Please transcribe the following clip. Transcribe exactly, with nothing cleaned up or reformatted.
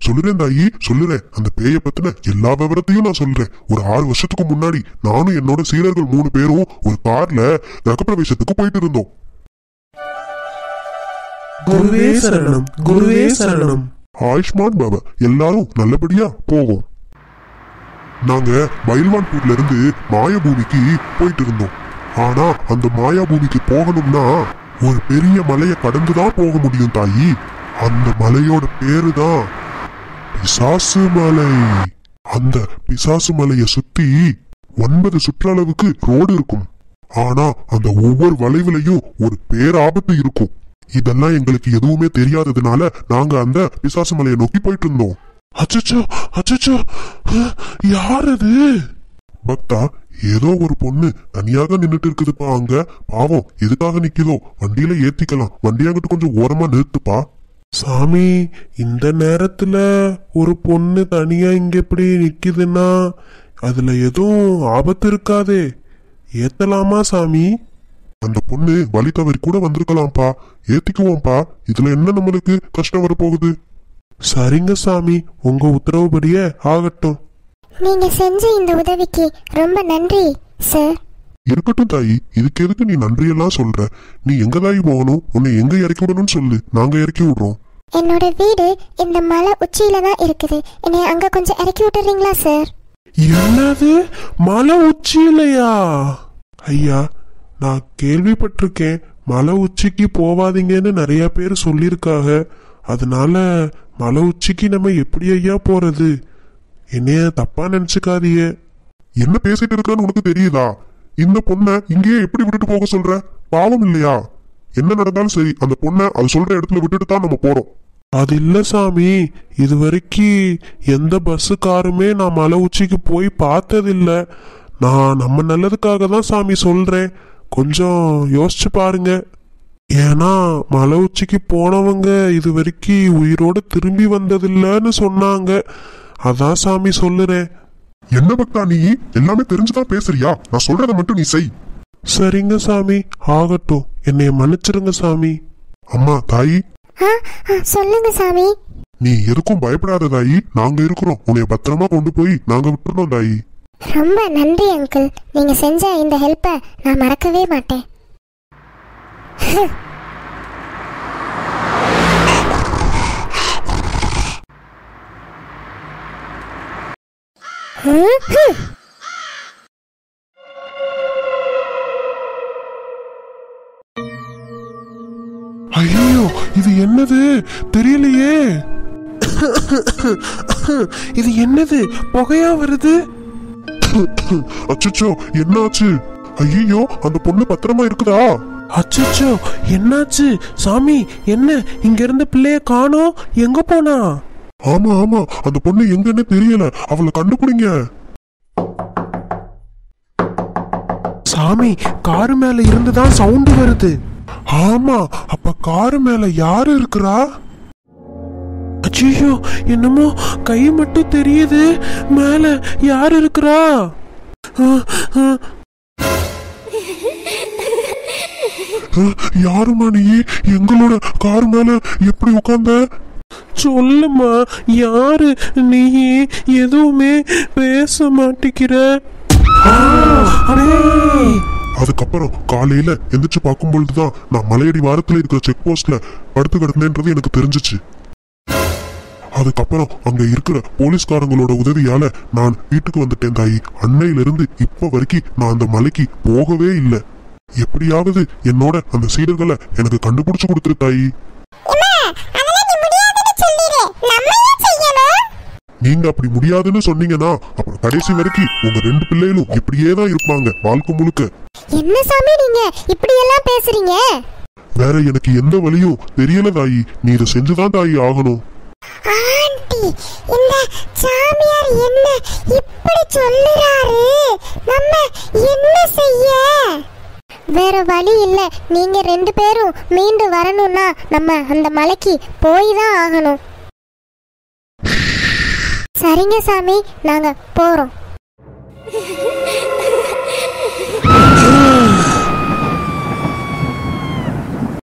சொல்லுறேன் தாயி, சொல்லுறேன். அந்த பேய பத்தின எல்லா விவரத்தையும் நான் சொல்றேன். ஒரு ஆறு வருஷத்துக்கு முன்னாடி நானும் என்னோட சீடர்கள் மூணு பேரும் ஒரு கார்ல கிரகப்பிரவேசத்துக்கு போயிட்டு இருந்தோம். குருவே சரணம், குருவே சரணம். ஆயுஷ்மான் பாபா, எல்லாரும் நல்லபடியா போவோம். நாங்க பைல்வான்பூர்ல இருந்து மாயபூமிக்கு போயிட்டு இருந்தோம். ஆனா அந்த மாயாபூமிக்கு போகணும்னா ஒரு பெரிய மலையை கடந்துதான் போக முடியும் தாயி. அந்த மலையோட பேரு தான் பிசாசு மலை. அந்த பிசாசு மலைய சுத்தி ஒன்பது சுற்றளவுக்கு ரோடு இருக்கும். ஆனா அந்த ஒவ்வொரு வளைவுலையும் ஒரு பேராபத்து இருக்கும். இதெல்லாம் எங்களுக்கு எதுவுமே தெரியாததுனால நாங்க அந்த பிசாசு மலையை நோக்கி போயிட்டு இருந்தோம். அச்சச்சோ அச்சச்சோ, யார் அது? பக்தா, ஏதோ ஒரு பொண்ணு தனியாக நின்னுட்டு இருக்குதுப்பா. அங்க பாவம் எதுக்காக நிக்குதோ, வண்டியில ஏத்திக்கலாம். வண்டி அங்கிட்டு கொஞ்சம் ஓரமா நிறுத்துப்பா. சாமி, இந்த நேரத்துல ஒரு பொண்ணு தனியா இங்க எப்படி நிக்குதுன்னா அதுல எதுவும் ஆபத்து இருக்காதே, ஏத்தலாமா சாமி? அந்த பொண்ணு வழி தவறி கூட வந்திருக்கலாம்ப்பா, ஏத்திக்குவோம்ப்பா. இதுல என்ன நம்மளுக்கு கஷ்டம் வர போகுது? சரிங்க சாமி, உங்க உத்தரவுபடியே ஆகட்டும். நீங்க செஞ்ச இந்த உதவிக்கு ரொம்ப நன்றி சார். இருக்கட்டும் தாயி, இதுக்கு எதுக்கு நீ நன்றியெல்லாம் சொல்ற? நீ எங்க தாயி போகணும்? உன்னை எங்க இறக்கி விடணும்னு சொல்லு, நாங்க இறக்கி விடுறோம். என்னோட வீடு இந்த மலை உச்சியில தான் இருக்குது. என்னை அங்க கொஞ்சம் இறக்கி விட்டுறீங்களா சார்? என்னது, மலை உச்சியிலையா? ஐயா, நான் கேள்விப்பட்டிருக்கேன் மலை உச்சிக்கு போவாதீங்கன்னு நிறைய பேர் சொல்லியிருக்காங்க. அதனால மலை உச்சிக்கு நம்ம எப்படி ஐயா போறது? என்னைய தப்பா நினைச்சுக்காதீங்க. என்ன பேசிட்டு இருக்கான்னு உனக்கு தெரியுதா? இந்த பொண்ணை இங்கேயே எப்படி விட்டுட்டு போக சொல்ற? பாவம் இல்லையா? என்ன நடந்தாலும் சரி, அந்த பொண்ணை அது சொல்ற இடத்துல விட்டுட்டு தான் நம்ம போறோம். அது இல்ல சாமி, இது வரைக்கும் எந்த பஸ் காருமே நான் மலை உச்சிக்கு போய் பார்த்ததில்ல. நான் நம்ம நல்லதுக்காக தான் சாமி சொல்றேன், கொஞ்சம் யோசிச்சு பாருங்க. ஏன்னா மலை உச்சிக்கு போனவங்க இது வரைக்கும் உயிரோட திரும்பி வந்ததில்லன்னு சொன்னாங்க. அதான் சாமி சொல்லுறேன். என்ன பக்தா, நீ எல்லாமே தெரிஞ்சுதான் பேசுறியா? நான் சொல்றத மட்டும் நீ செய். சரிங்க சாமி, ஆகட்டும். என்னைய மன்னிச்சிருங்க சாமி. அம்மா தாயி, சொல்லுங்க சாமி. நீ எதுக்கும் பயப்படாத தாயி, நாங்க இருக்கிறோம். உன்னைய பத்திரமா கொண்டு போய் நாங்க விட்டுறோம் தாயி. ரொம்ப நன்றி அங்கிள். நீங்க செஞ்ச இந்த ஹெல்ப்பை நான் மறக்கவே மாட்டேன். ஐயோ, இது என்னது தெரியலையே. இது என்னது, புகையா வருது? அச்சச்சோ, என்னாச்சு? ஐயோ, அந்த பொண்ணு பத்திரமா இருக்குதா? அச்சச்சோ, என்னாச்சு சாமி? என்ன இங்க இருந்த பிள்ளைய காணோம், எங்க போனா? ஆமா ஆமா, அந்த பொண்ணு எங்கன்னு தெரியல, அவளை கண்டுபிடிங்க. சாமி, காரு மேல இருந்துதான் சவுண்ட் வருது. ஆமா, அப்ப காரு மேல யாரு இருக்கிறா? அச்சோ, என்னமோ கை மட்டும் தெரியுது, மேல யாரு இருக்கிறா? யாருமா நீ? எங்களோட கார் மேல எப்படி உட்கார்ந்த? சொல்லுமா, யாரு நீ? எதுவுமே பேச மாட்டேங்கிற. அதுக்கப்புறம் காலையில எந்திரிச்சு பார்க்கும் பொழுதுதான் நான் மலையடி வாரத்துல இருக்கிற செக் போஸ்ட்ல படுத்து கிடந்தேன்றது எனக்கு தெரிஞ்சிச்சு. அதுக்கப்புறம் அங்க இருக்கிற போலீஸ்காரங்களோட உதவியால நான் வீட்டுக்கு வந்துட்டேன் தாயி. அன்னையில இருந்து இப்ப வரைக்கும் நான் அந்த மலைக்கு போகவே இல்லை. எப்படியாவது என்னோட அந்த சீடர்களை எனக்கு கண்டுபிடிச்சு கொடுத்துரு தாயி. நீங்க அப்படி முடியாதுன்னு சொன்னீங்கன்னா அப்புறம் கடைசி வரைக்கும் உங்க ரெண்டு பிள்ளைகளும் இப்படியே தான் இருப்பாங்க வாழ்க்கை முழுக்க. என்ன சாமி நீங்க இப்படி எல்லாம் பேசுறீங்க? வேற எனக்கு எந்த வழியும் தெரியல தாயி. நீ இதை செஞ்சுதான் தாயி ஆகணும். ஆண்டி, இந்த சாமியார் என்ன இப்படி சொல்லுறாரு? நம்ம என்ன செய்ய? வேற வழி இல்ல. நீங்க ரெண்டு பேரும் மீண்டு வரணும்னா நம்ம அந்த மலைக்கு போய் தான் ஆகணும். சரிங்க சாமி, நாங்க போறோம்.